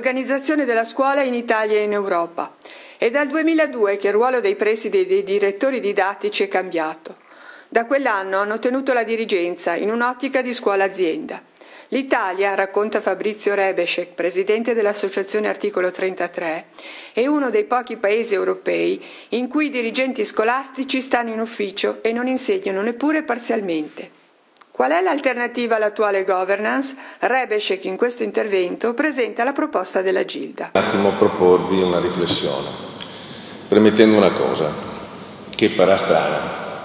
l'organizzazione della scuola in Italia e in Europa. È dal 2002 che il ruolo dei presidi e dei direttori didattici è cambiato. Da quell'anno hanno tenuto la dirigenza in un'ottica di scuola-azienda. L'Italia, racconta Fabrizio Rebesek, presidente dell'Associazione Articolo 33, è uno dei pochi paesi europei in cui i dirigenti scolastici stanno in ufficio e non insegnano neppure parzialmente. Qual è l'alternativa all'attuale governance? Rebesek in questo intervento presenta la proposta della Gilda. Un attimo proporvi una riflessione, premettendo una cosa, che parrà strana.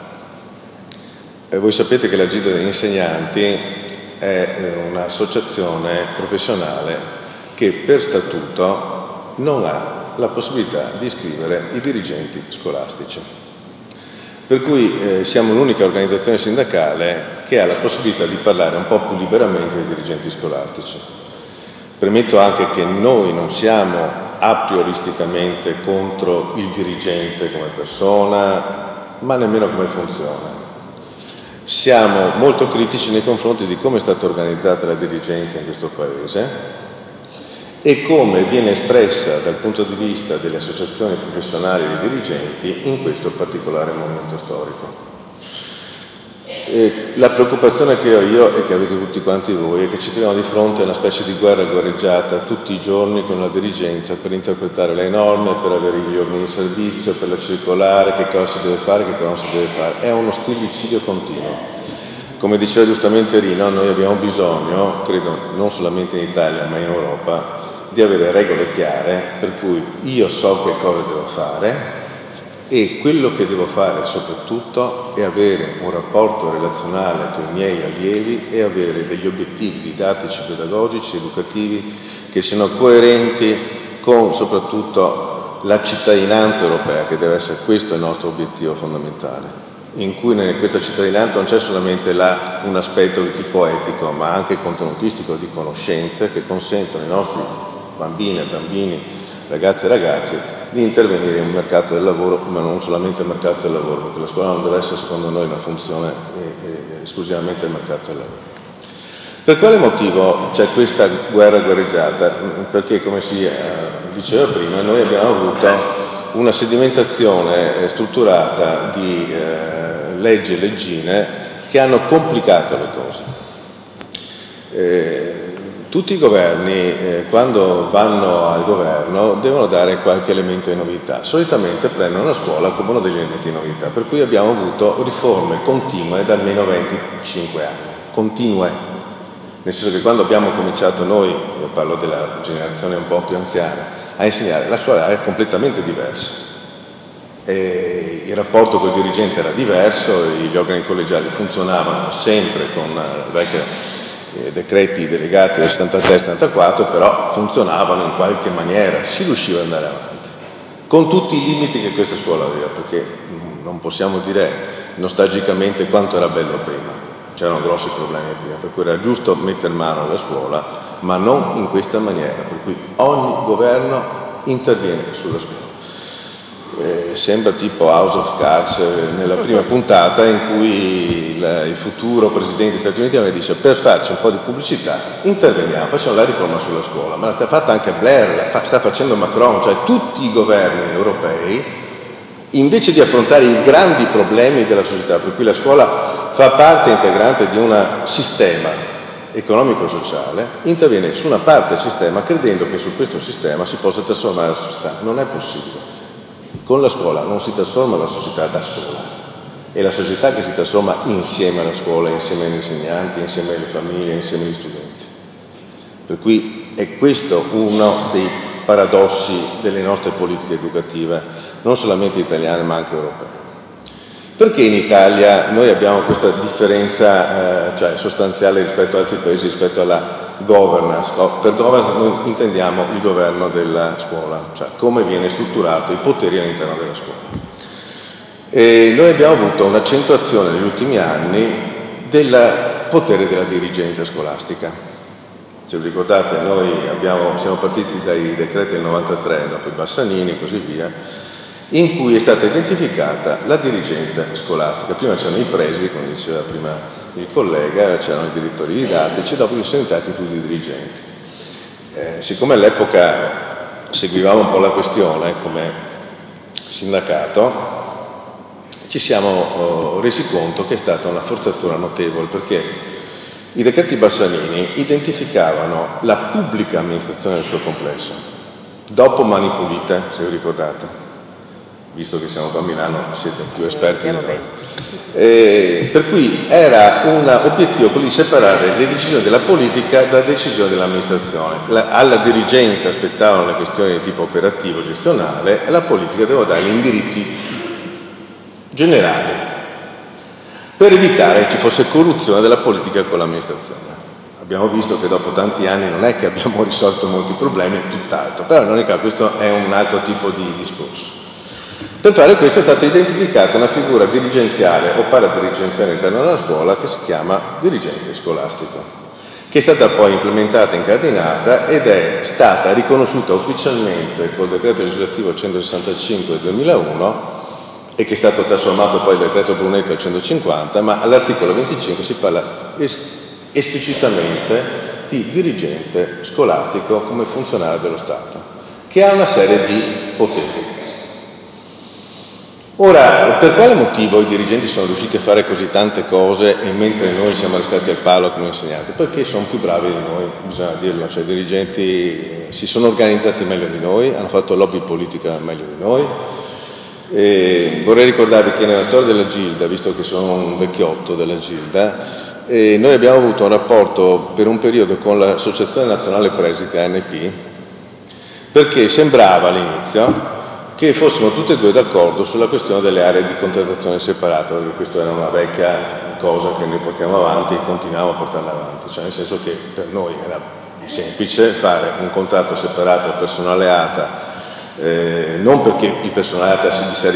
Voi sapete che la Gilda degli insegnanti è un'associazione professionale che per statuto non ha la possibilità di iscrivere i dirigenti scolastici. Per cui siamo l'unica organizzazione sindacale che ha la possibilità di parlare un po' più liberamente dei dirigenti scolastici. Premetto anche che noi non siamo a prioristicamente contro il dirigente come persona, ma nemmeno come funzione. Siamo molto critici nei confronti di come è stata organizzata la dirigenza in questo Paese e come viene espressa dal punto di vista delle associazioni professionali dei dirigenti in questo particolare momento storico. La preoccupazione che ho io e che avete tutti quanti voi è che ci troviamo di fronte a una specie di guerra guerreggiata tutti i giorni con la dirigenza per interpretare le norme, per avere gli ordini di servizio, per la circolare, che cosa si deve fare, che cosa non si deve fare. È uno stillicidio continuo. Come diceva giustamente Rino, noi abbiamo bisogno, credo non solamente in Italia ma in Europa, di avere regole chiare per cui io so che cosa devo fare e quello che devo fare soprattutto è avere un rapporto relazionale con i miei allievi e avere degli obiettivi didattici, pedagogici, educativi che siano coerenti con soprattutto la cittadinanza europea, che deve essere questo il nostro obiettivo fondamentale, in cui in questa cittadinanza non c'è solamente un aspetto di tipo etico, ma anche contenutistico di conoscenze che consentono ai nostri bambini, ragazze e ragazzi di intervenire in un mercato del lavoro, ma non solamente il mercato del lavoro, perché la scuola non deve essere secondo noi una funzione esclusivamente del mercato del lavoro. Per quale motivo c'è questa guerra guerreggiata? Perché, come si diceva prima, noi abbiamo avuto una sedimentazione strutturata di leggi e leggine che hanno complicato le cose. Tutti i governi, quando vanno al governo, devono dare qualche elemento di novità. Solitamente prendono la scuola come uno degli elementi di novità, per cui abbiamo avuto riforme continue da almeno 25 anni. Continue. Nel senso che quando abbiamo cominciato noi, io parlo della generazione un po' più anziana, a insegnare, la scuola era completamente diversa. E il rapporto col dirigente era diverso, gli organi collegiali funzionavano sempre con vecchia decreti delegati del 73-74, però funzionavano in qualche maniera, si riusciva ad andare avanti, con tutti i limiti che questa scuola aveva, perché non possiamo dire nostalgicamente quanto era bello prima, c'erano grossi problemi prima, per cui era giusto mettere mano alla scuola, ma non in questa maniera, per cui ogni governo interviene sulla scuola. Sembra tipo House of Cards nella prima puntata in cui il futuro presidente degli Stati Uniti dice: per farci un po' di pubblicità interveniamo, facciamo la riforma sulla scuola, ma la sta fatta anche Blair, la sta facendo Macron, cioè tutti i governi europei, invece di affrontare i grandi problemi della società, per cui la scuola fa parte integrante di un sistema economico-sociale, interviene su una parte del sistema credendo che su questo sistema si possa trasformare la società. Non è possibile. Con la scuola non si trasforma la società da sola, è la società che si trasforma insieme alla scuola, insieme agli insegnanti, insieme alle famiglie, insieme agli studenti. Per cui è questo uno dei paradossi delle nostre politiche educative, non solamente italiane ma anche europee. Perché in Italia noi abbiamo questa differenza sostanziale rispetto ad altri paesi, rispetto alla governance? Per governance noi intendiamo il governo della scuola, cioè come viene strutturato i poteri all'interno della scuola. E noi abbiamo avuto un'accentuazione negli ultimi anni del potere della dirigenza scolastica. Se vi ricordate, noi siamo partiti dai decreti del 93, dopo i Bassanini e così via, in cui è stata identificata la dirigenza scolastica. Prima c'erano i presidi, come diceva prima il collega, c'erano i direttori didattici, dopo sono diventati tutti i dirigenti. Siccome all'epoca seguivamo un po' la questione come sindacato, ci siamo resi conto che è stata una forzatura notevole, perché i decreti Bassanini identificavano la pubblica amministrazione nel suo complesso, dopo Mani Pulite, se vi ricordate, visto che siamo qua a Milano siete più esperti di noi. Per cui era un obiettivo quello di separare le decisioni della politica da decisioni dell'amministrazione. Alla dirigenza aspettavano le questioni di tipo operativo, gestionale, e la politica doveva dare gli indirizzi generali per evitare che ci fosse corruzione della politica con l'amministrazione. Abbiamo visto che dopo tanti anni non è che abbiamo risolto molti problemi, tutt'altro, però in ogni caso questo è un altro tipo di discorso. Per fare questo è stata identificata una figura dirigenziale o paradirigenziale all'interno della scuola che si chiama dirigente scolastico, che è stata poi implementata, incardinata ed è stata riconosciuta ufficialmente col decreto legislativo 165 del 2001 e che è stato trasformato poi nel decreto Brunetta al 150, ma all'articolo 25 si parla esplicitamente di dirigente scolastico come funzionario dello Stato, che ha una serie di poteri. Ora, per quale motivo i dirigenti sono riusciti a fare così tante cose e mentre noi siamo restati al palo come insegnanti? Perché sono più bravi di noi, bisogna dirlo, cioè i dirigenti si sono organizzati meglio di noi, hanno fatto lobby politica meglio di noi. E vorrei ricordarvi che nella storia della Gilda, visto che sono un vecchiotto della Gilda, noi abbiamo avuto un rapporto per un periodo con l'Associazione Nazionale Presidi ANP, perché sembrava all'inizio che fossimo tutti e due d'accordo sulla questione delle aree di contrattazione separata, perché questa era una vecchia cosa che noi portiamo avanti e continuiamo a portarla avanti, cioè nel senso che per noi era semplice fare un contratto separato al personale ATA, non perché il personale ATA sia di serie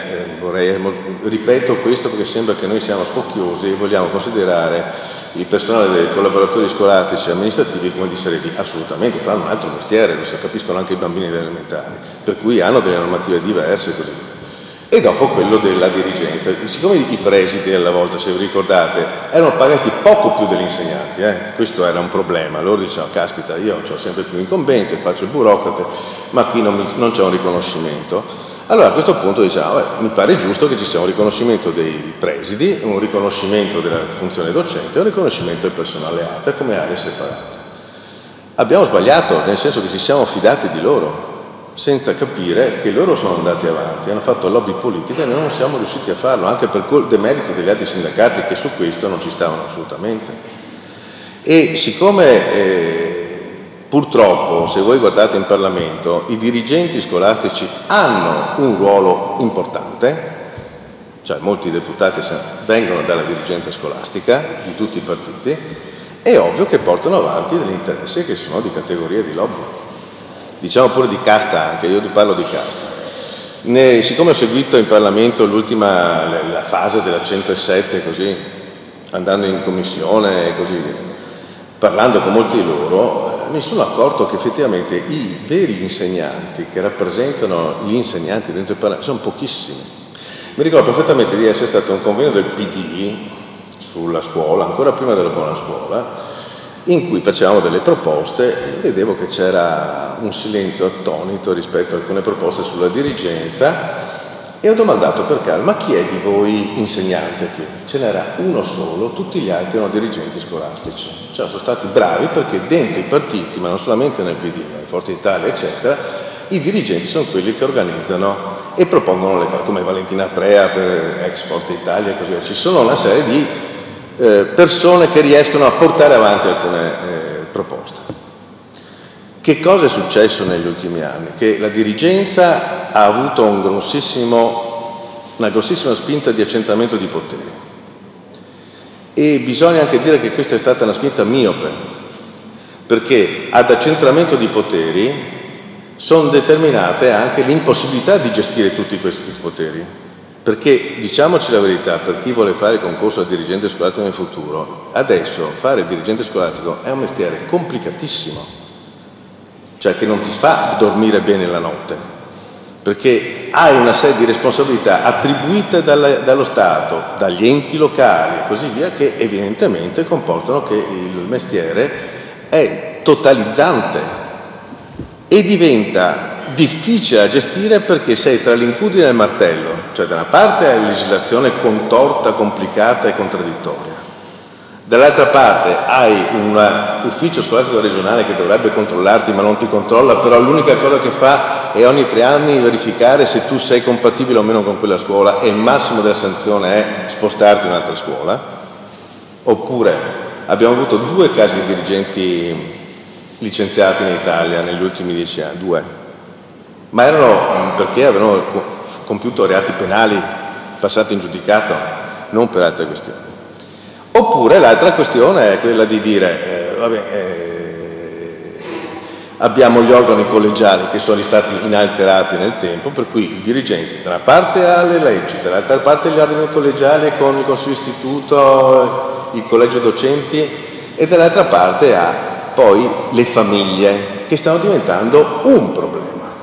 B, ripeto questo perché sembra che noi siamo spocchiosi e vogliamo considerare il personale dei collaboratori scolastici e amministrativi come di serie B. Assolutamente, fanno un altro mestiere, lo capiscono anche i bambini delle elementari, per cui hanno delle normative diverse e così via. E dopo quello della dirigenza. Siccome i presidi alla volta, se vi ricordate, erano pagati poco più degli insegnanti, questo era un problema, loro dicevano caspita, io ho sempre più incombenze, faccio il burocrate, ma qui non c'è un riconoscimento. Allora a questo punto diciamo, mi pare giusto che ci sia un riconoscimento dei presidi, un riconoscimento della funzione docente e un riconoscimento del personale ATA come aree separate. Abbiamo sbagliato, nel senso che ci siamo fidati di loro, senza capire che loro sono andati avanti, hanno fatto lobby politica e noi non siamo riusciti a farlo, anche per quel demerito degli altri sindacati che su questo non ci stavano assolutamente. E siccome purtroppo, se voi guardate in Parlamento, i dirigenti scolastici hanno un ruolo importante, cioè molti deputati vengono dalla dirigenza scolastica di tutti i partiti, è ovvio che portano avanti degli interessi che sono di categoria di lobby. Diciamo pure di casta anche, io parlo di casta. Siccome ho seguito in Parlamento la fase della 107, così, andando in commissione e così via, parlando con molti di loro, mi sono accorto che effettivamente i veri insegnanti che rappresentano gli insegnanti dentro il Parlamento sono pochissimi. Mi ricordo perfettamente di essere stato a un convegno del PD sulla scuola, ancora prima della buona scuola, in cui facevamo delle proposte e vedevo che c'era un silenzio attonito rispetto a alcune proposte sulla dirigenza e ho domandato per caso, ma chi è di voi insegnante qui? Ce n'era uno solo, tutti gli altri erano dirigenti scolastici. Cioè sono stati bravi perché dentro i partiti, ma non solamente nel PD, ma in Forza Italia eccetera, i dirigenti sono quelli che organizzano e propongono le cose, come Valentina Prea per ex Forza Italia e così via. Ci sono una serie di persone che riescono a portare avanti alcune proposte. Che cosa è successo negli ultimi anni? Che la dirigenza ha avuto una grossissima spinta di accentramento di poteri e bisogna anche dire che questa è stata una spinta miope, perché ad accentramento di poteri sono determinate anche l'impossibilità di gestire tutti questi poteri. Perché, diciamoci la verità, per chi vuole fare il concorso al dirigente scolastico nel futuro, adesso fare il dirigente scolastico è un mestiere complicatissimo, cioè che non ti fa dormire bene la notte, perché hai una serie di responsabilità attribuite dallo Stato, dagli enti locali e così via, che evidentemente comportano che il mestiere è totalizzante. e diventa difficile da gestire perché sei tra l'incudine e il martello, cioè da una parte hai la legislazione contorta, complicata e contraddittoria, dall'altra parte hai un ufficio scolastico regionale che dovrebbe controllarti ma non ti controlla, però l'unica cosa che fa è ogni 3 anni verificare se tu sei compatibile o meno con quella scuola e il massimo della sanzione è spostarti in un'altra scuola. Oppure abbiamo avuto 2 casi di dirigenti licenziati in Italia negli ultimi 10 anni, 2. Ma erano perché avevano compiuto reati penali passati in giudicato, non per altre questioni. Oppure l'altra questione è quella di dire, abbiamo gli organi collegiali che sono stati inalterati nel tempo, per cui il dirigente da una parte ha le leggi, dall'altra parte gli organi collegiali con il consiglio istituto, il collegio docenti, e dall'altra parte ha poi le famiglie che stanno diventando un problema.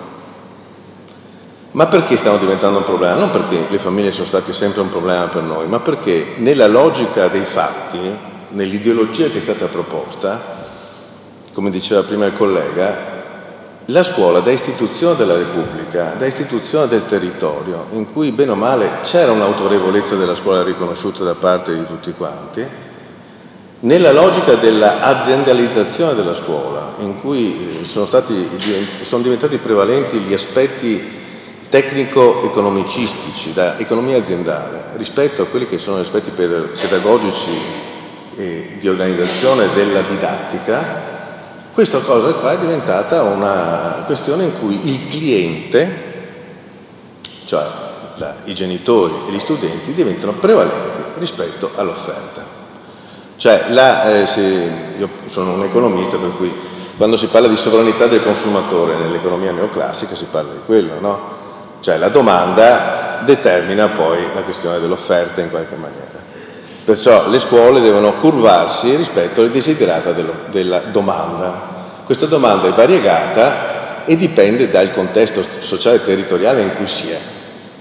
Ma perché stanno diventando un problema? Non perché le famiglie sono state sempre un problema per noi, ma perché nella logica dei fatti, nell'ideologia che è stata proposta, come diceva prima il collega, la scuola da istituzione della Repubblica, da istituzione del territorio, in cui bene o male c'era un'autorevolezza della scuola riconosciuta da parte di tutti quanti, nella logica dell'aziendalizzazione della scuola, in cui sono diventati prevalenti gli aspetti tecnico-economicistici, da economia aziendale, rispetto a quelli che sono gli aspetti pedagogici e di organizzazione della didattica, questa cosa qua è diventata una questione in cui il cliente, cioè i genitori e gli studenti, diventano prevalenti rispetto all'offerta. Cioè, io sono un economista, per cui quando si parla di sovranità del consumatore nell'economia neoclassica si parla di quello, no? Cioè la domanda determina poi la questione dell'offerta in qualche maniera. Perciò le scuole devono curvarsi rispetto alle desiderata della domanda. Questa domanda è variegata e dipende dal contesto sociale e territoriale in cui si è.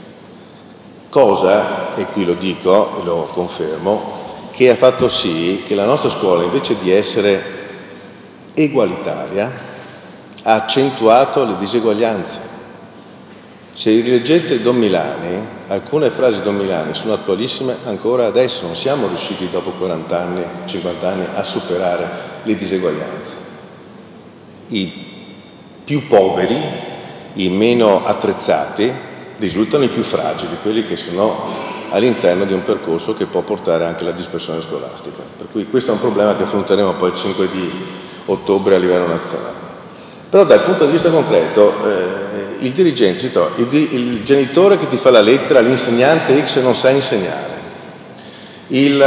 Cosa, e qui lo dico e lo confermo, che ha fatto sì che la nostra scuola, invece di essere egualitaria, ha accentuato le diseguaglianze. Se rileggete Don Milani, alcune frasi di Don Milani sono attualissime ancora adesso, non siamo riusciti dopo 40 anni, 50 anni a superare le diseguaglianze. I più poveri, i meno attrezzati, risultano i più fragili, quelli che sono all'interno di un percorso che può portare anche alla dispersione scolastica. Per cui questo è un problema che affronteremo poi il 5 di ottobre a livello nazionale. Però dal punto di vista concreto, il dirigente si trova, il genitore che ti fa la lettera, l'insegnante X non sa insegnare, il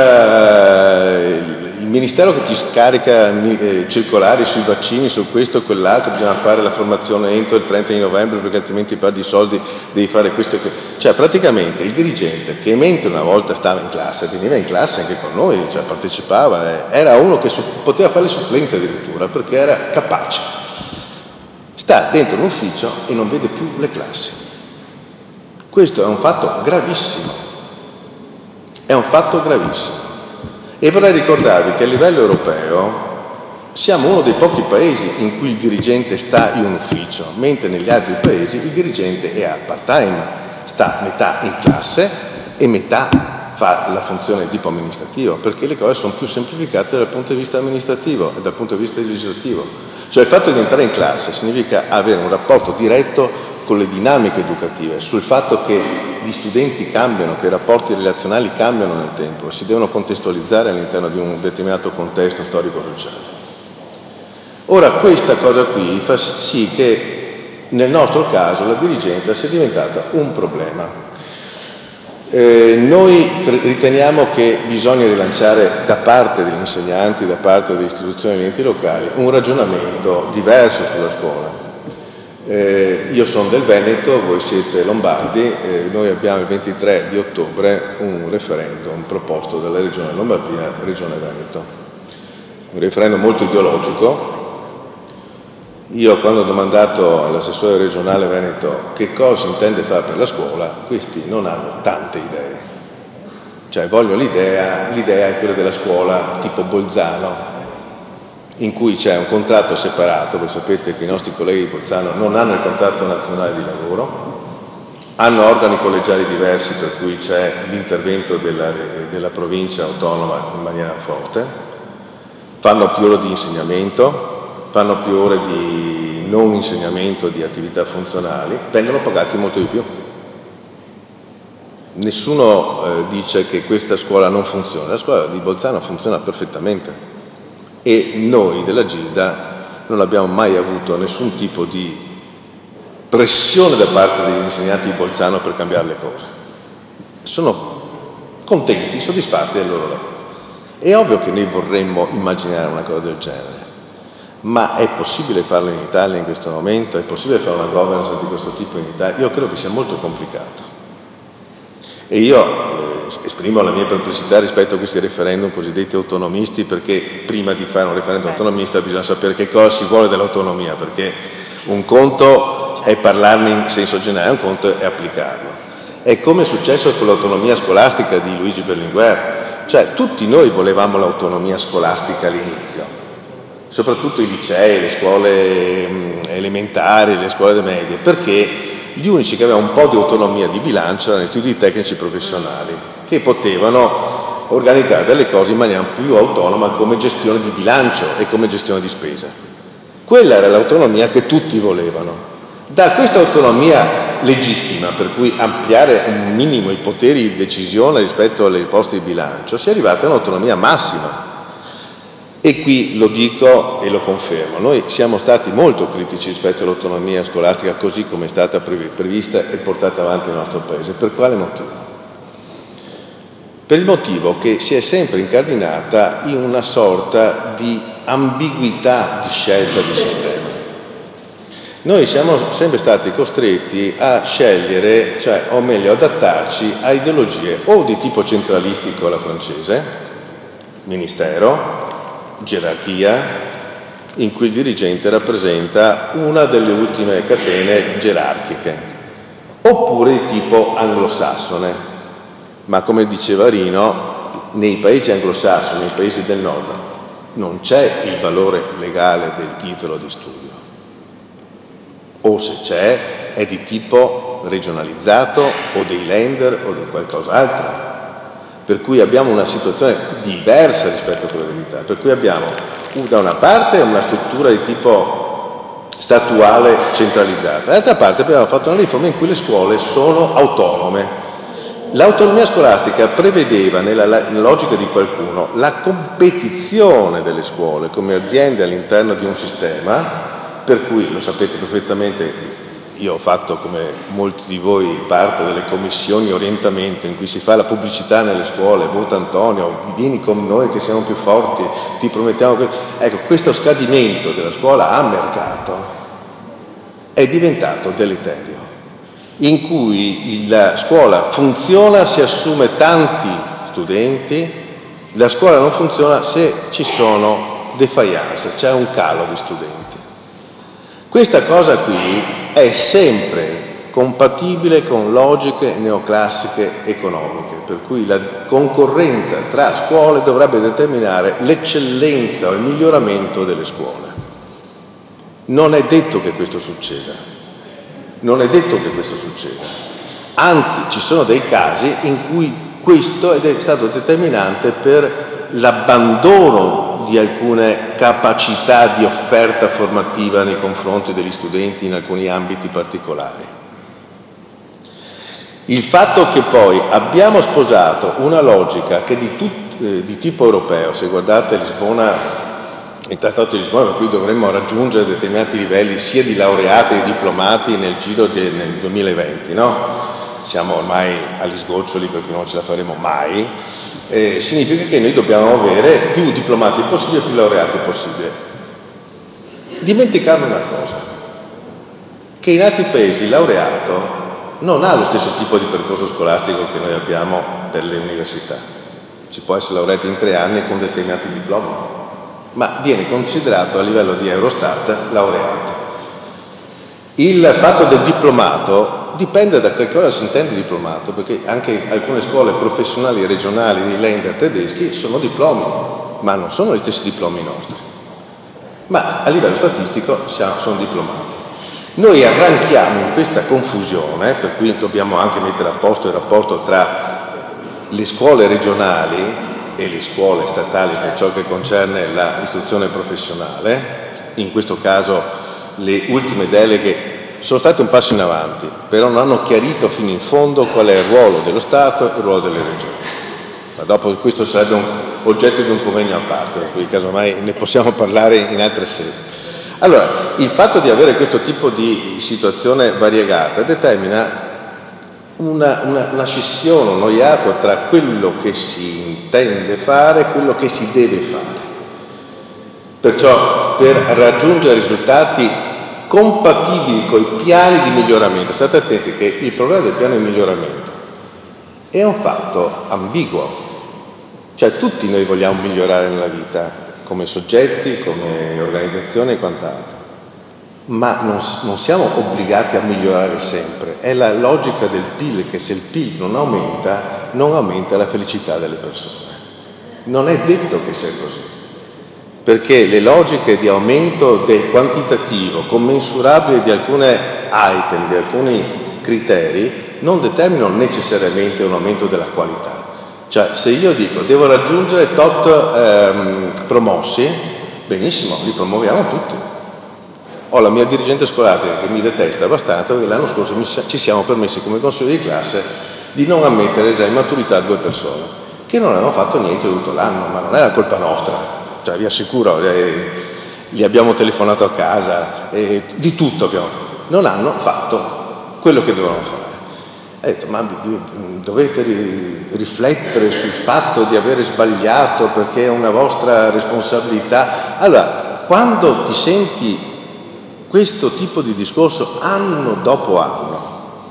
ministero che ti scarica circolari sui vaccini, su questo e quell'altro, bisogna fare la formazione entro il 30 di novembre perché altrimenti perdi i soldi, devi fare questo e quello. Cioè praticamente il dirigente che mentre una volta stava in classe, veniva in classe anche con noi, cioè partecipava, era uno che poteva fare le supplenze addirittura perché era capace. Sta dentro un ufficio e non vede più le classi. Questo è un fatto gravissimo. È un fatto gravissimo. E vorrei ricordarvi che a livello europeo siamo uno dei pochi paesi in cui il dirigente sta in un ufficio, mentre negli altri paesi il dirigente è a part-time, sta metà in classe e metà fa la funzione di tipo amministrativo, perché le cose sono più semplificate dal punto di vista amministrativo e dal punto di vista legislativo. Cioè il fatto di entrare in classe significa avere un rapporto diretto con le dinamiche educative, sul fatto che gli studenti cambiano, che i rapporti relazionali cambiano nel tempo e si devono contestualizzare all'interno di un determinato contesto storico-sociale. Ora questa cosa qui fa sì che nel nostro caso la dirigenza sia diventata un problema. Noi riteniamo che bisogna rilanciare da parte degli insegnanti, da parte delle istituzioni e degli enti locali, un ragionamento diverso sulla scuola. Io sono del Veneto, voi siete lombardi, noi abbiamo il 23 di ottobre un referendum proposto dalla Regione Lombardia e Regione Veneto. Un referendum molto ideologico. Io quando ho domandato all'assessore regionale Veneto che cosa intende fare per la scuola, questi non hanno tante idee. Cioè vogliono l'idea è quella della scuola tipo Bolzano, in cui c'è un contratto separato. Voi sapete che i nostri colleghi di Bolzano non hanno il contratto nazionale di lavoro, hanno organi collegiali diversi, per cui c'è l'intervento della provincia autonoma in maniera forte, fanno più ore di insegnamento, fanno più ore di non insegnamento, di attività funzionali, vengono pagati molto di più. Nessuno dice che questa scuola non funziona, la scuola di Bolzano funziona perfettamente e noi della Gilda non abbiamo mai avuto nessun tipo di pressione da parte degli insegnanti di Bolzano per cambiare le cose. Sono contenti, soddisfatti del loro lavoro. È ovvio che noi vorremmo immaginare una cosa del genere, ma è possibile farlo in Italia in questo momento? È possibile fare una governance di questo tipo in Italia? Io credo che sia molto complicato. E io esprimo la mia perplessità rispetto a questi referendum cosiddetti autonomisti, perché prima di fare un referendum autonomista bisogna sapere che cosa si vuole dell'autonomia, perché un conto è parlarne in senso generale, un conto è applicarlo. È come è successo con l'autonomia scolastica di Luigi Berlinguer, cioè tutti noi volevamo l'autonomia scolastica all'inizio, soprattutto i licei, le scuole elementari, le scuole medie, perché gli unici che avevano un po' di autonomia di bilancio erano gli istituti tecnici professionali, che potevano organizzare delle cose in maniera più autonoma come gestione di bilancio e come gestione di spesa. Quella era l'autonomia che tutti volevano. Da questa autonomia legittima, per cui ampliare un minimo i poteri di decisione rispetto alle poste di bilancio, si è arrivati a un'autonomia massima. E qui lo dico e lo confermo, noi siamo stati molto critici rispetto all'autonomia scolastica così come è stata prevista e portata avanti nel nostro Paese. Per quale motivo? Per il motivo che si è sempre incardinata in una sorta di ambiguità di scelta di sistema. Noi siamo sempre stati costretti a scegliere, cioè, o meglio adattarci a ideologie o di tipo centralistico alla francese, ministero, gerarchia, in cui il dirigente rappresenta una delle ultime catene gerarchiche, oppure di tipo anglosassone, ma come diceva Rino, nei paesi anglosassoni, nei paesi del nord, non c'è il valore legale del titolo di studio, o se c'è è di tipo regionalizzato o dei lender o di qualcos'altro. Per cui abbiamo una situazione diversa rispetto a quella dell'Italia, per cui abbiamo da una parte una struttura di tipo statuale centralizzata, dall'altra parte abbiamo fatto una riforma in cui le scuole sono autonome. L'autonomia scolastica prevedeva, nella logica di qualcuno, la competizione delle scuole come aziende all'interno di un sistema, per cui, lo sapete perfettamente, io ho fatto, come molti di voi, parte delle commissioni orientamento in cui si fa la pubblicità nelle scuole, vota Antonio, vieni con noi che siamo più forti, ti promettiamo questo. Ecco, questo scadimento della scuola a mercato è diventato deleterio, in cui la scuola funziona se assume tanti studenti, la scuola non funziona se ci sono défaillance, c'è un calo di studenti. Questa cosa qui è sempre compatibile con logiche neoclassiche economiche, per cui la concorrenza tra scuole dovrebbe determinare l'eccellenza o il miglioramento delle scuole. Non è detto che questo succeda, non è detto che questo succeda, anzi ci sono dei casi in cui questo è stato determinante per l'abbandono di alcune capacità di offerta formativa nei confronti degli studenti in alcuni ambiti particolari. Il fatto che poi abbiamo sposato una logica che di tipo europeo, se guardate Lisbona, il Trattato di Lisbona, per cui dovremmo raggiungere determinati livelli sia di laureati che di diplomati nel giro nel 2020, no? Siamo ormai agli sgoccioli perché non ce la faremo mai, significa che noi dobbiamo avere più diplomati possibile, più laureati possibile. Dimenticare una cosa, che in altri paesi il laureato non ha lo stesso tipo di percorso scolastico che noi abbiamo per le università. Ci può essere laureati in 3 anni con determinati diplomi, ma viene considerato a livello di Eurostat laureato. Il fatto del diplomato dipende da che cosa si intende diplomato, perché anche alcune scuole professionali regionali di lender tedeschi sono diplomi, ma non sono gli stessi diplomi nostri. ma a livello statistico sono diplomati. Noi arranchiamo in questa confusione, per cui dobbiamo anche mettere a posto il rapporto tra le scuole regionali e le scuole statali per ciò che concerne l'istruzione professionale. In questo caso le ultime deleghe sono state un passo in avanti, però non hanno chiarito fino in fondo qual è il ruolo dello Stato e il ruolo delle regioni. Ma dopo questo sarebbe oggetto di un convegno a parte, per cui casomai ne possiamo parlare in altre sedi. Allora, il fatto di avere questo tipo di situazione variegata determina una scissione, un iato tra quello che si intende fare e quello che si deve fare. Perciò, per raggiungere risultati compatibili con i piani di miglioramento, state attenti che il problema del piano di miglioramento è un fatto ambiguo, cioè tutti noi vogliamo migliorare nella vita, come soggetti, come organizzazioni e quant'altro, ma non siamo obbligati a migliorare sempre. È la logica del PIL, che se il PIL non aumenta la felicità delle persone. Non è detto che sia così, perché le logiche di aumento del quantitativo commensurabile di alcune item, di alcuni criteri, non determinano necessariamente un aumento della qualità. Cioè, se io dico devo raggiungere tot promossi, benissimo, li promuoviamo tutti. Ho la mia dirigente scolastica che mi detesta abbastanza perché l'anno scorso ci siamo permessi come consiglio di classe di non ammettere l'esame di maturità a 2 persone, che non avevano fatto niente tutto l'anno, ma non era colpa nostra, cioè vi assicuro, gli abbiamo telefonato a casa, di tutto abbiamo fatto. Non hanno fatto quello che dovevano fare. Ha detto, ma dovete riflettere sul fatto di avere sbagliato perché è una vostra responsabilità. Allora, quando ti senti questo tipo di discorso anno dopo anno,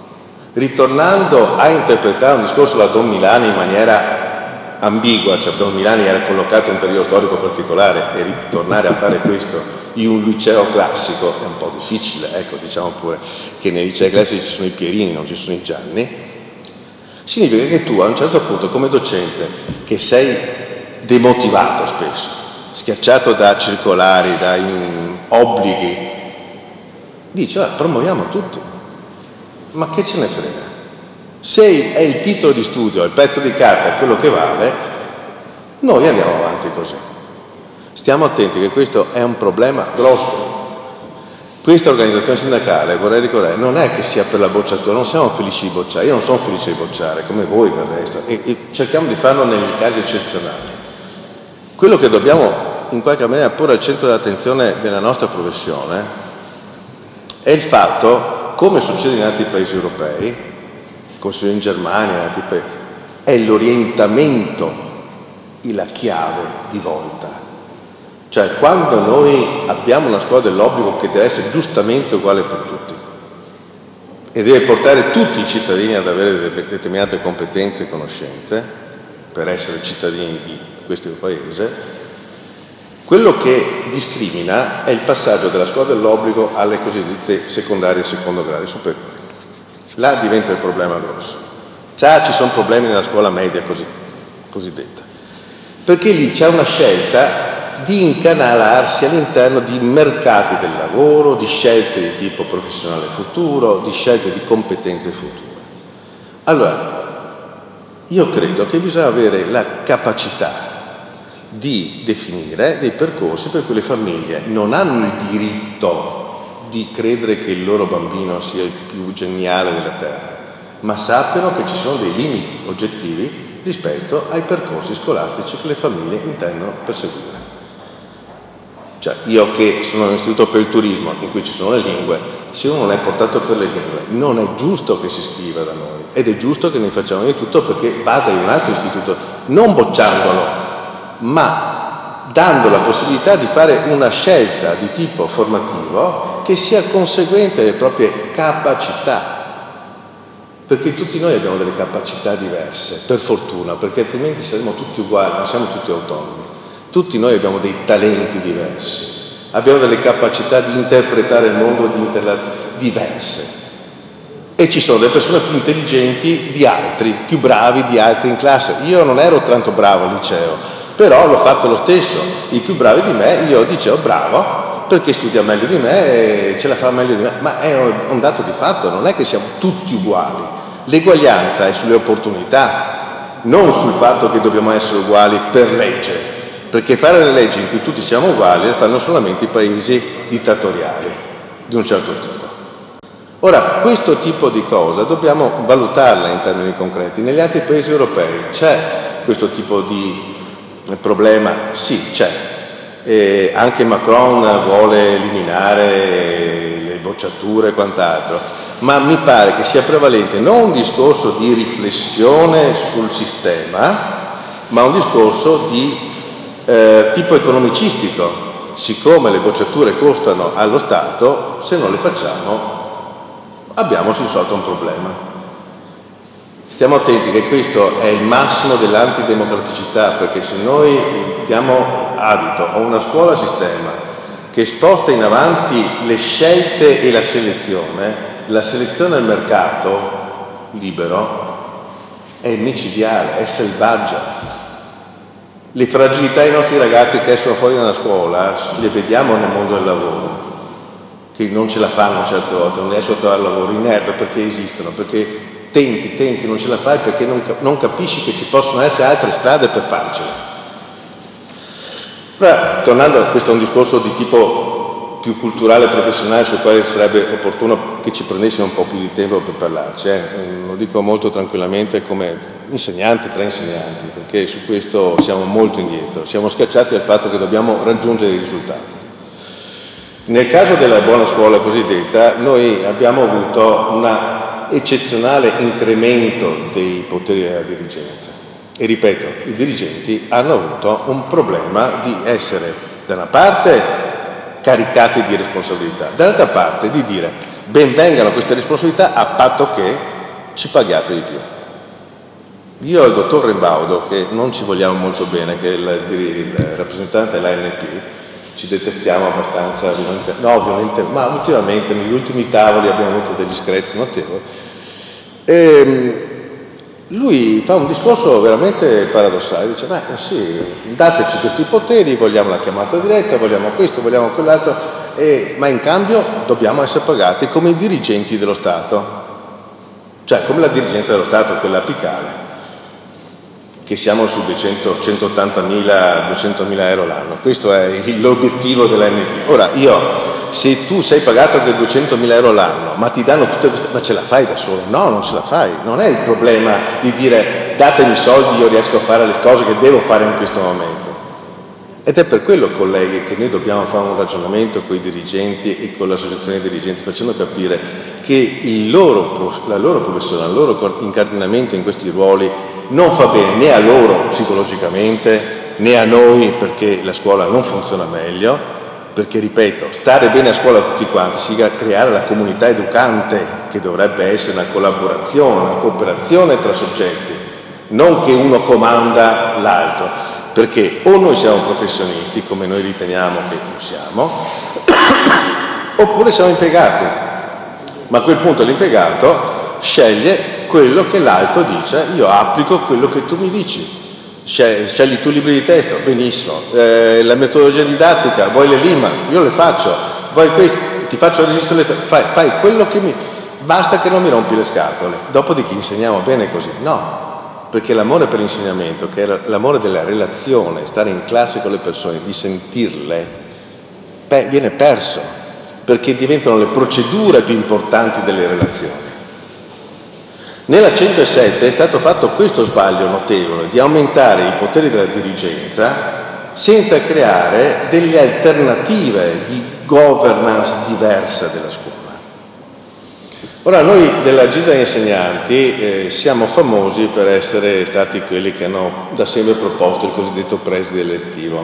ritornando a interpretare un discorso da Don Milani in maniera ambigua, cioè Don Milani era collocato in un periodo storico particolare, e ritornare a fare questo in un liceo classico è un po' difficile, ecco, diciamo pure che nei licei classici ci sono i Pierini, non ci sono i Gianni, significa che tu a un certo punto come docente, che sei demotivato spesso, schiacciato da circolari, da obblighi, dici, promuoviamo tutti, ma che ce ne frega? Se è il titolo di studio, il pezzo di carta, quello che vale, noi andiamo avanti così. Stiamo attenti che questo è un problema grosso. Questa organizzazione sindacale, vorrei ricordare, non è che sia per la bocciatura, non siamo felici di bocciare, io non sono felice di bocciare, come voi del resto, e cerchiamo di farlo negli casi eccezionali. Quello che dobbiamo in qualche maniera porre al centro dell'attenzione della nostra professione è il fatto, come succede in altri paesi europei, come succede in Germania, in altri paesi, è l'orientamento la chiave di volta. Cioè, quando noi abbiamo una scuola dell'obbligo che deve essere giustamente uguale per tutti e deve portare tutti i cittadini ad avere determinate competenze e conoscenze per essere cittadini di questo paese, quello che discrimina è il passaggio della scuola dell'obbligo alle cosiddette secondarie e secondo grado superiori. Là diventa il problema grosso. Già ci sono problemi nella scuola media cosiddetta, perché lì c'è una scelta di incanalarsi all'interno di mercati del lavoro, di scelte di tipo professionale futuro, di scelte di competenze future. Allora, io credo che bisogna avere la capacità di definire dei percorsi per cui le famiglie non hanno il diritto di credere che il loro bambino sia il più geniale della terra, ma sappiano che ci sono dei limiti oggettivi rispetto ai percorsi scolastici che le famiglie intendono perseguire. Cioè, io che sono in un istituto per il turismo in cui ci sono le lingue, se uno non è portato per le lingue, non è giusto che si iscriva da noi, ed è giusto che ne facciamo di tutto perché vada in un altro istituto, non bocciandolo, ma dando la possibilità di fare una scelta di tipo formativo che sia conseguente alle proprie capacità, perché tutti noi abbiamo delle capacità diverse, per fortuna, perché altrimenti saremmo tutti uguali, non siamo tutti autonomi. Tutti noi abbiamo dei talenti diversi, abbiamo delle capacità di interpretare il mondo diverse, e ci sono delle persone più intelligenti di altri, più bravi di altri in classe. Io non ero tanto bravo al liceo, però l'ho fatto lo stesso. I più bravi di me, io dicevo bravo, perché studia meglio di me, ce la fa meglio di me, ma è un dato di fatto, non è che siamo tutti uguali. L'eguaglianza è sulle opportunità, non sul fatto che dobbiamo essere uguali per legge, perché fare le leggi in cui tutti siamo uguali le fanno solamente i paesi dittatoriali di un certo tipo. Ora, questo tipo di cosa dobbiamo valutarla in termini concreti. Negli altri paesi europei c'è questo tipo di problema? Sì, c'è. Anche Macron vuole eliminare le bocciature e quant'altro, ma mi pare che sia prevalente non un discorso di riflessione sul sistema, ma un discorso di tipo economicistico. Siccome le bocciature costano allo Stato, se non le facciamo abbiamo risolto un problema. Stiamo attenti che questo è il massimo dell'antidemocraticità, perché se noi diamo adito a una scuola sistema che sposta in avanti le scelte e la selezione al mercato libero è micidiale, è selvaggia. Le fragilità dei nostri ragazzi che escono fuori dalla scuola le vediamo nel mondo del lavoro, che non ce la fanno certe volte, non riescono a trovare lavoro, inerto perché esistono, perché tenti, non ce la fai perché non capisci che ci possono essere altre strade per farcela. Ora, tornando, questo è un discorso di tipo più culturale e professionale sul quale sarebbe opportuno che ci prendessimo un po' più di tempo per parlarci. Lo dico molto tranquillamente come insegnante tra insegnanti, perché su questo siamo molto indietro, siamo scacciati dal fatto che dobbiamo raggiungere i risultati. Nel caso della buona scuola cosiddetta, noi abbiamo avuto un eccezionale incremento dei poteri della dirigenza e ripeto, i dirigenti hanno avuto un problema di essere da una parte caricati di responsabilità, dall'altra parte di dire ben vengano queste responsabilità a patto che ci paghiate di più. Io e il dottor Rembaudo, che non ci vogliamo molto bene, che è il rappresentante dell'ANP, ci detestiamo abbastanza, ovviamente, ma ultimamente negli ultimi tavoli abbiamo avuto degli screzi notevoli. Lui fa un discorso veramente paradossale, dice sì, dateci questi poteri, vogliamo la chiamata diretta, vogliamo questo, vogliamo quell'altro, ma in cambio dobbiamo essere pagati come i dirigenti dello Stato, cioè come la dirigenza dello Stato, quella apicale, che siamo su 180.000-200.000 euro l'anno. Questo è l'obiettivo dell'ANP. Ora, se tu sei pagato anche 200.000 euro l'anno, ma ti danno tutte queste... ma ce la fai da solo? No, non ce la fai. Non è il problema di dire datemi i soldi, io riesco a fare le cose che devo fare in questo momento. Ed è per quello, colleghi, che noi dobbiamo fare un ragionamento con i dirigenti e con l'associazione dei dirigenti, facendo capire che la loro professione, il loro incardinamento in questi ruoli non fa bene né a loro psicologicamente né a noi, perché la scuola non funziona meglio, perché ripeto, stare bene a scuola tutti quanti significa creare la comunità educante, che dovrebbe essere una collaborazione, una cooperazione tra soggetti, non che uno comanda l'altro, perché o noi siamo professionisti come noi riteniamo che lo siamo oppure siamo impiegati, ma a quel punto l'impiegato sceglie quello che l'altro dice, io applico quello che tu mi dici. Scegli tu libri di testo, benissimo, la metodologia didattica, vuoi le lima, io le faccio, vuoi questo, ti faccio il registro elettronico, fai quello che basta che non mi rompi le scatole, dopodiché insegniamo bene così. No, perché l'amore per l'insegnamento, che è l'amore della relazione, stare in classe con le persone, di sentirle, viene perso, perché diventano le procedure più importanti delle relazioni. Nella 107 è stato fatto questo sbaglio notevole di aumentare i poteri della dirigenza senza creare delle alternative di governance diversa della scuola. Ora, noi della Gilda degli Insegnanti siamo famosi per essere stati quelli che hanno da sempre proposto il cosiddetto preside elettivo.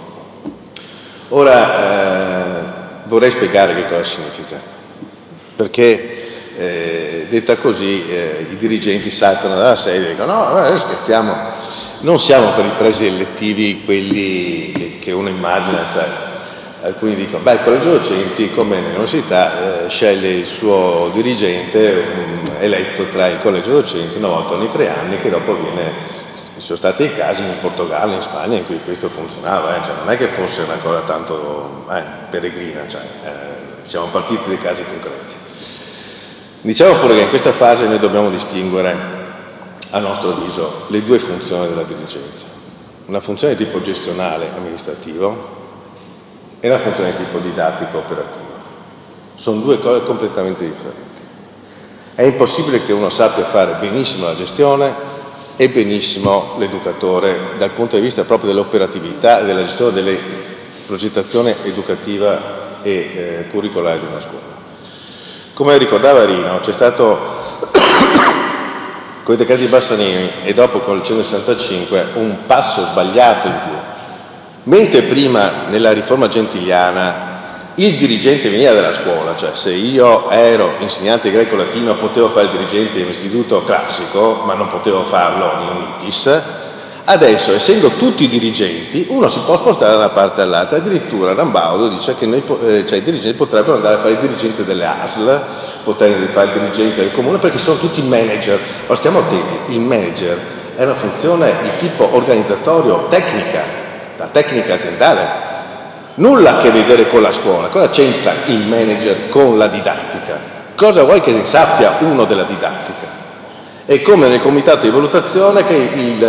Ora, vorrei spiegare che cosa significa, perché detta così i dirigenti saltano dalla sedia e dicono no, scherziamo, non siamo per i presidi elettivi quelli che uno immagina, cioè, alcuni dicono il collegio docenti come nell'università sceglie il suo dirigente eletto tra il collegio docenti una volta ogni 3 anni, che dopo viene Ci sono stati casi in Portogallo, in Spagna, in cui questo funzionava, cioè, non è che fosse una cosa tanto peregrina, cioè, siamo partiti dai casi concreti. Diciamo pure che in questa fase noi dobbiamo distinguere, a nostro avviso, le due funzioni della dirigenza. Una funzione di tipo gestionale, amministrativo, e una funzione di tipo didattico, operativo. Sono due cose completamente differenti. È impossibile che uno sappia fare benissimo la gestione e benissimo l'educatore dal punto di vista proprio dell'operatività e della gestione delle progettazione educativa e curricolare di una scuola. Come ricordava Rino, c'è stato con i decreti Bassanini e dopo con il 165 un passo sbagliato in più. Mentre prima nella riforma gentiliana il dirigente veniva dalla scuola, cioè se io ero insegnante greco-latino potevo fare il dirigente di un istituto classico, ma non potevo farlo in ITIS. Adesso, essendo tutti dirigenti, uno si può spostare da una parte all'altra. Addirittura Rambaudo dice che i dirigenti potrebbero andare a fare il dirigente delle ASL, potrebbero fare il dirigente del comune, perché sono tutti manager. Ma stiamo attenti, il manager è una funzione di tipo organizzatorio tecnica, la tecnica aziendale. Nulla a che vedere con la scuola. Cosa c'entra il manager con la didattica? Cosa vuoi che ne sappia uno della didattica? È come nel comitato di valutazione che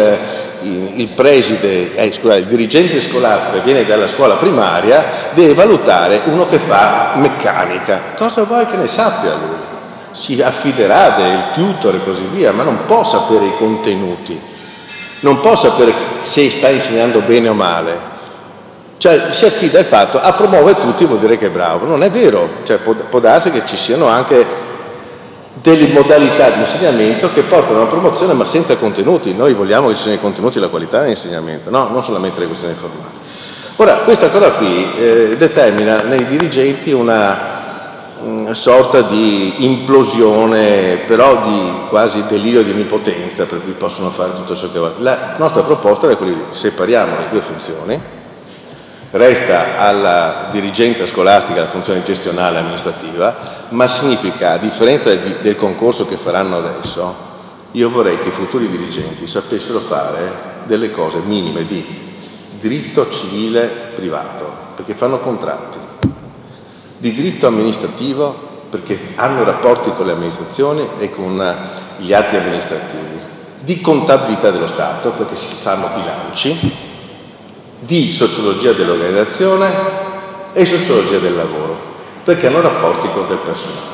il dirigente scolastico che viene dalla scuola primaria deve valutare uno che fa meccanica. Cosa vuoi che ne sappia lui? Si affiderà del tutor e così via, ma non può sapere i contenuti, non può sapere se sta insegnando bene o male. Cioè si affida al fatto, promuove tutti vuol dire che è bravo. Non è vero, cioè, può darsi che ci siano anche delle modalità di insegnamento che portano a una promozione ma senza contenuti. Noi vogliamo che ci siano i contenuti e la qualità dell'insegnamento, no? Non solamente le questioni formali. Ora, questa cosa qui determina nei dirigenti una sorta di implosione, però di quasi delirio di onnipotenza, per cui possono fare tutto ciò che vogliono. La nostra proposta è quella di separiamo le due funzioni. Resta alla dirigenza scolastica la funzione gestionale e amministrativa, ma significa, a differenza del concorso che faranno adesso, io vorrei che i futuri dirigenti sapessero fare delle cose minime di diritto civile privato, perché fanno contratti, di diritto amministrativo, perché hanno rapporti con le amministrazioni e con gli atti amministrativi, di contabilità dello Stato, perché si fanno bilanci, di sociologia dell'organizzazione e sociologia del lavoro, perché hanno rapporti con del personale.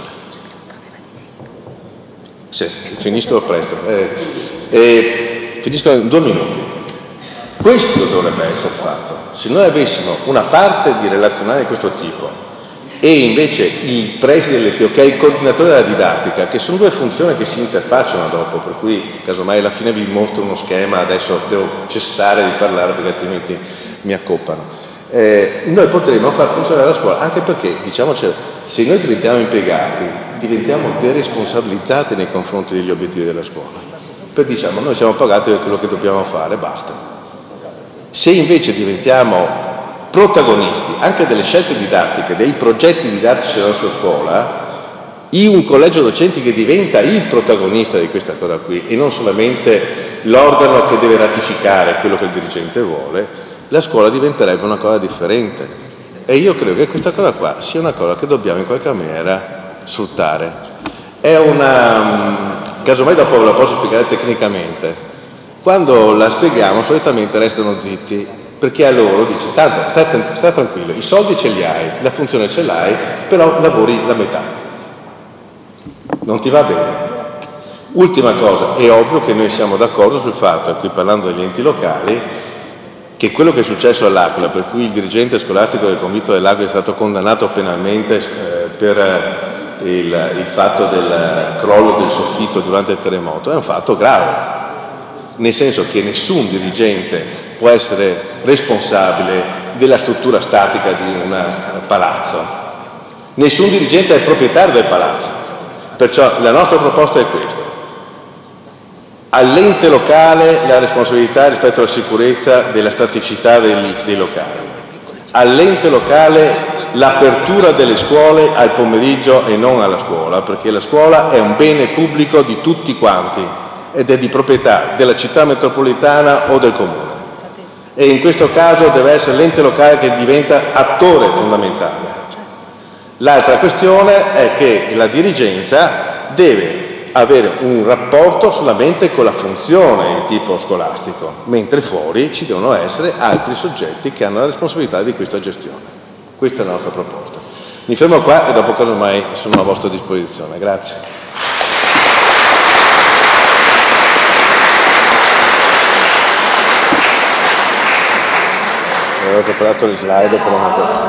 Sì, finisco presto, finisco in 2 minuti. Questo dovrebbe essere fatto. Se noi avessimo una parte di relazionale di questo tipo e invece il preside dell'ETO, che è il coordinatore della didattica, che sono due funzioni che si interfacciano dopo, per cui casomai alla fine vi mostro uno schema, adesso devo cessare di parlare perché altrimenti mi accoppano. Noi potremmo far funzionare la scuola, anche perché, diciamoci, se noi diventiamo impiegati, diventiamo deresponsabilizzati nei confronti degli obiettivi della scuola. Poi diciamo, noi siamo pagati per quello che dobbiamo fare, basta. Se invece diventiamo protagonisti anche delle scelte didattiche, dei progetti didattici della nostra scuola, in un collegio docenti che diventa il protagonista di questa cosa qui e non solamente l'organo che deve ratificare quello che il dirigente vuole, la scuola diventerebbe una cosa differente. E io credo che questa cosa qua sia una cosa che dobbiamo in qualche maniera sfruttare. È una... casomai dopo ve la posso spiegare tecnicamente. Quando la spieghiamo solitamente restano zitti, perché a loro dice, tanto sta tranquillo, i soldi ce li hai, la funzione ce l'hai, però lavori la metà. Non ti va bene. Ultima cosa, è ovvio che noi siamo d'accordo sul fatto, e qui parlando degli enti locali, che quello che è successo all'Aquila, per cui il dirigente scolastico del convitto dell'Aquila è stato condannato penalmente per il fatto del crollo del soffitto durante il terremoto, è un fatto grave. Nel senso che nessun dirigente può essere responsabile della struttura statica di un palazzo. Nessun dirigente è proprietario del palazzo. Perciò la nostra proposta è questa. All'ente locale la responsabilità rispetto alla sicurezza della staticità dei locali. All'ente locale l'apertura delle scuole al pomeriggio e non alla scuola, perché la scuola è un bene pubblico di tutti quanti. ed è di proprietà della città metropolitana o del comune. E in questo caso deve essere l'ente locale che diventa attore fondamentale. L'altra questione è che la dirigenza deve avere un rapporto solamente con la funzione di tipo scolastico, mentre fuori ci devono essere altri soggetti che hanno la responsabilità di questa gestione. Questa è la nostra proposta. Mi fermo qua e dopo casomai sono a vostra disposizione. Grazie. Avevo preparato le slide per una cosa.